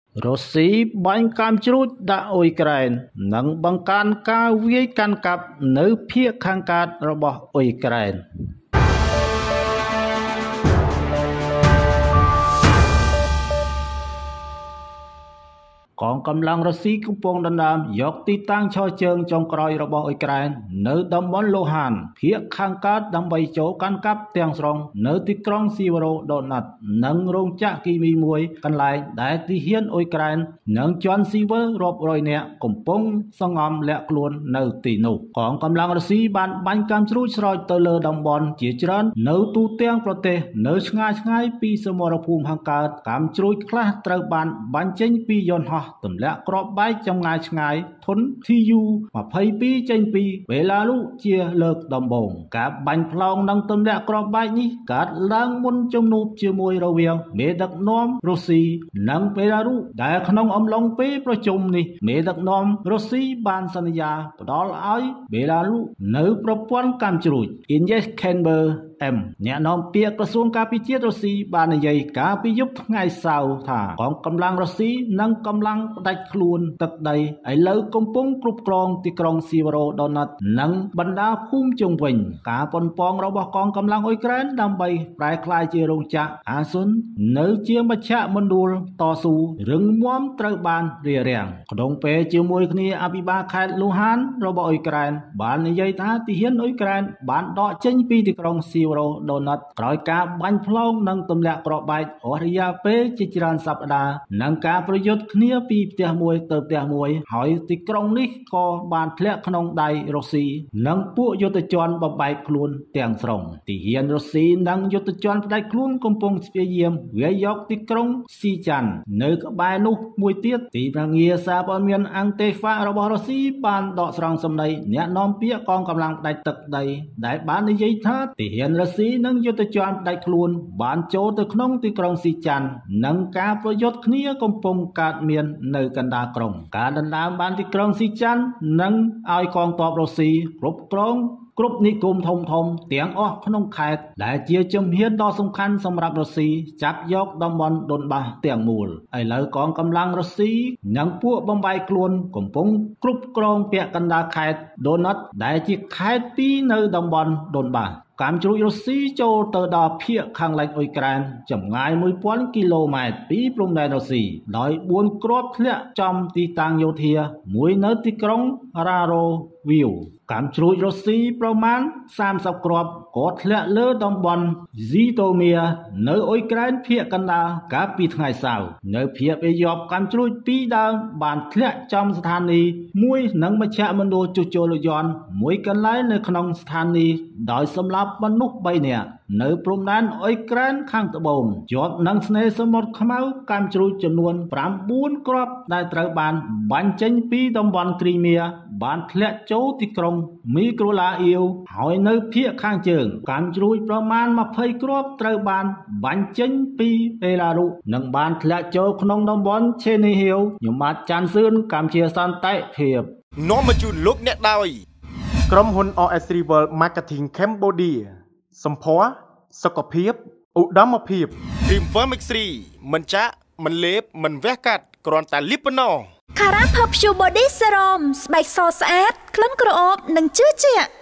រុស្ស៊ីបាញ់កាំជ្រួចដាក់អ៊ុយក្រែននិងបង្កើនការវាយកាន់កាប់នៅភាគខាងកើតរបស់អ៊ុយក្រែន កងកម្លាំងរុស្ស៊ីកំពុងដណ្ដើមយកទីតាំងឈរជើងចុងក្រោយរបស់អ៊ុយក្រែននៅតំបន់លូហានភាគខាងកើតដើម្បីចូលកាន់កាប់ទាំងស្រុងនៅទីក្រុងស៊ីវរ៉ូដូណាត់និងរោងចក្រគីមីមួយកន្លែងដែលទីហ៊ានអ៊ុយក្រែននិងជាន់ស៊ីវិលរាប់រយនាក់កំពុងសង្ងំលាក់ខ្លួននៅទីនោះកងកម្លាំងរុស្ស៊ីបានបាញ់កាំជ្រួចស្រោចទៅលើតំបន់ជាច្រើននៅទូទាំងប្រទេសនៅឆ្ងាយពីសមរភូមិខាងកើតកាំជ្រួចខ្លះត្រូវបានបាញ់ចេញពីយន្តហោះទម្លាក់គ្រាប់បែកចម្ងាយឆ្ងាយធុន TU-22 ចេញពីបេឡារុសជាលើកដំបូងការបាញ់ផ្លោងនិងទម្លាក់គ្រាប់បែកនេះកើតឡើងមុនជំនួបជាមួយរវាងមេដឹកនាំរុស្ស៊ីនិងបេឡារុសដែលក្នុងអំឡុងពេលប្រជុំនេះមេដឹកនាំរុស្ស៊ីបានសន្យាផ្ដល់ឲ្យបេឡារុសនៅប្រព័ន្ធកាំជ្រួច Iskander M អ្នកនាំពាក្យក្រសួងការពារជាតិរុស្ស៊ីបាននិយាយកាលពីយប់ថ្ងៃសៅរ៍ថាកងកម្លាំងរុស្ស៊ីនិងកម្លាំងផ្ដាច់ខ្លួនទឹកដីឥឡូវកំពុងគ្រប់គ្រងទីក្រុងស៊ីវរ៉ូដូណាត់និងបណ្ដាភូមិជុំវិញការប៉ុនប៉ងរបស់កងកម្លាំងអ៊ុយក្រែនដើម្បីប្រែក្លាយជារោងចក្រអាស៊ុននៅជាមជ្ឈមណ្ឌលតស៊ូរឹងមាំត្រូវបានរារាំងក្នុងពេលជាមួយគ្នាអភិបាលខេត្តលូហានរបស់អ៊ុយក្រែនបាននិយាយថាទីហ៊ានអ៊ុយក្រែនបានដកចេញពីទីក្រុងស៊ីវរ៉ូដូណាត់ក្រោយការបាញ់ផ្លោងនិងទម្លាក់គ្រាប់បែកអស់រយៈពេលជាច្រើនសប្តាហ៍និងការប្រយុទ្ធគ្នាពីផ្ទះមួយទៅផ្ទះមួយហើយទីក្រុងនេះក៏បានធ្លាក់ក្នុងដៃរុស្ស៊ីនិងពួកយុទ្ធជនបំបែកខ្លួនទាំងស្រុងទីហ៊ានរុស្ស៊ីនិងយុទ្ធជនផ្ដាច់ខ្លួនកំពុងព្យាយាមវាយយកទីក្រុងស៊ីចាន់នៅក្បែរនោះមួយទៀតទីភ្នាក់ងារសារព័ត៌មានអង់តេហ្វារបស់រុស្ស៊ីបានដកស្រង់សម្ដីអ្នកនាំពាក្យកងកម្លាំងផ្ដាច់ទឹកដីដែលបាននិយាយថាទីហ៊ានរុស្ស៊ីនិងយុទ្ធជនផ្ដាច់ខ្លួនបានចូលទៅក្នុងទីក្រុងស៊ីចាន់និងការប្រយុទ្ធគ្នាកំពុងកើតមាននៅកណ្ដាលក្រុងការដណ្ដើមបានទីក្រុងស៊ីចាន់និងឲ្យកងទ័ពរុស្ស៊ីគ្រប់គ្រងគ្រប់និគមធំទាំងអស់ក្នុងខេត្តដែលជាជំហានដ៏សំខាន់សម្រាប់រុស្ស៊ីចាប់យកតំបន់ដុនបាសទាំងមូលឥឡូវកងកម្លាំងរុស្ស៊ីនិងពួកបំបែកខ្លួនកំពុងគ្រប់គ្រងពាក់កណ្ដាលខេត្តដូណាត់ដែលជាខេត្តពីរនៅតំបន់ដុនបាសកាំជ្រួចរុស្ស៊ីចូលទៅដល់ភាគខាងលិចអ៊ុយក្រែនចម្ងាយ 1000 គីឡូម៉ែត្រពីព្រំដែនរុស្ស៊ីដោយ4គ្រាប់ធ្លាក់ចំទីតាំងយោធាមួយនៅទីក្រុងរ៉ារ៉ូវីវកាំជ្រួចរុស្ស៊ីប្រមាណ30គ្រាប់ក៏ធ្លាក់លើតំបន់ស៊ីតូមៀនៅអ៊ុយក្រែនភាគកណ្ដាលកាលពីថ្ងៃសៅរ៍នៅភាគពាយព្យកាំជ្រួចពីរដើមបានធ្លាក់ចំស្ថានីយ៍មួយនិងមជ្ឈមណ្ឌលជួសជុលរថយន្តមួយកន្លែងនៅក្នុងស្ថានីយ៍ដោយសម្លាប់មនុស្ស3នាក់នៅព្រំដែនអ៊ុយក្រែនខាងត្បូងជាប់នឹងស្នេហ៍សមុទ្រខ្មៅកាំជ្រួចចំនួន9គ្រាប់ដែលត្រូវបានបាញ់ចេញពីតំបន់គ្រីមៀបានធ្លាក់ចូលទីក្រុងមីក្រូឡាអ៊ីវហើយនៅភាគខាងជើងកាំជ្រួចប្រមាណ20គ្រាប់ត្រូវបានបាញ់ចេញពីបេឡារុសនិងបានធ្លាក់ចូលក្នុងតំបន់ឆេនីហៀវខ្ញុំបាទច័ន្ទសឿនកម្ពុជាសន្តិភាពនាំមកជូនលោកអ្នកដោយក្រុមហ៊ុន RS Rival Marketing Cambodia សម្ភារសុខភាពឧត្តមភាព Dreamwear Mix3 មិនចាក់មិនលេបមិនវះកាត់គ្រាន់តែលាបប៉ុណ្ណោះ Cara Perfume Body Serum ស្បែកសស្អាតក្លិនក្រអូបនិងជឿជាក់